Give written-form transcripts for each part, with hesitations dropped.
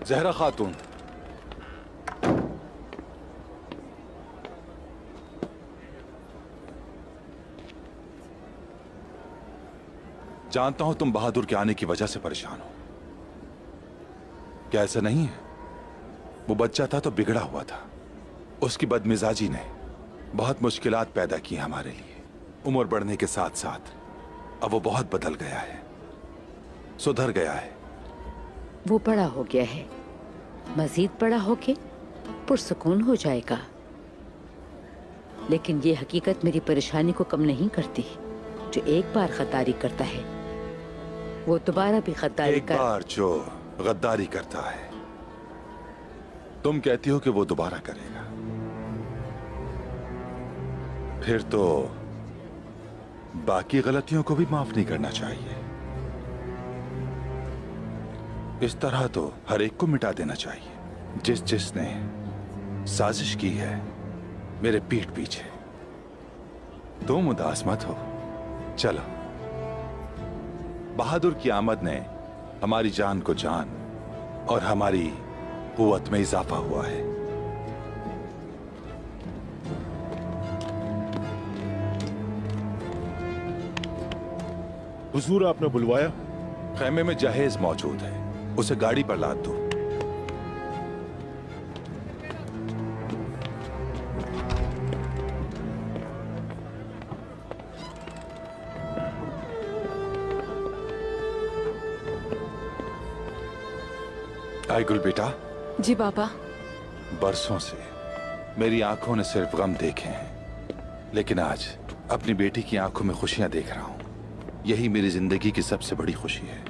जहरा खातून, जानता हूं तुम बहादुर के आने की वजह से परेशान हो। क्या ऐसा नहीं है? वो बच्चा था तो बिगड़ा हुआ था। उसकी बदमिजाजी ने बहुत मुश्किलात पैदा की हमारे लिए। उम्र बढ़ने के साथ साथ अब वो बहुत बदल गया है, सुधर गया है। वो बड़ा हो गया है, मजीद बड़ा होके पुरसुकून हो जाएगा। लेकिन ये हकीकत मेरी परेशानी को कम नहीं करती। जो एक बार गद्दारी करता है वो दोबारा भी गद्दारी एक बार जो गद्दारी करता है, तुम कहती हो कि वो दोबारा करेगा, फिर तो बाकी गलतियों को भी माफ नहीं करना चाहिए। इस तरह तो हर एक को मिटा देना चाहिए जिसने साजिश की है मेरे पीठ पीछे। तुम उदास मत हो, चलो। बहादुर की आमद ने हमारी जान को जान और हमारी कुव्वत में इजाफा हुआ है। हुजूर, आपने बुलवाया? खैमे में जहेज मौजूद है, उसे गाड़ी पर लाद दो। आईगुल बेटा। जी बाबा। बरसों से मेरी आंखों ने सिर्फ गम देखे हैं, लेकिन आज अपनी बेटी की आंखों में खुशियां देख रहा हूं। यही मेरी जिंदगी की सबसे बड़ी खुशी है।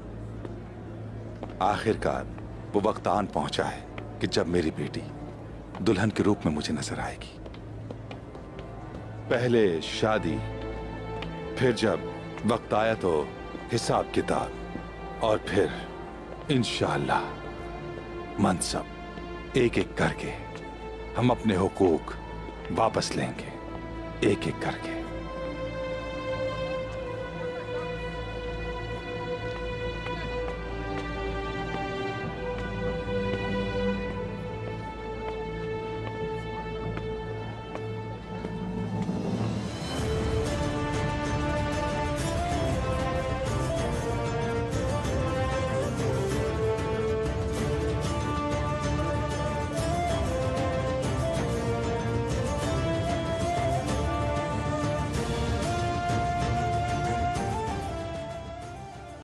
आखिरकार वो वक्त आन पहुंचा है कि जब मेरी बेटी दुल्हन के रूप में मुझे नजर आएगी। पहले शादी, फिर जब वक्त आया तो हिसाब किताब, और फिर इंशाअल्लाह मनसब। एक एक करके हम अपने हुकूक वापस लेंगे, एक एक करके।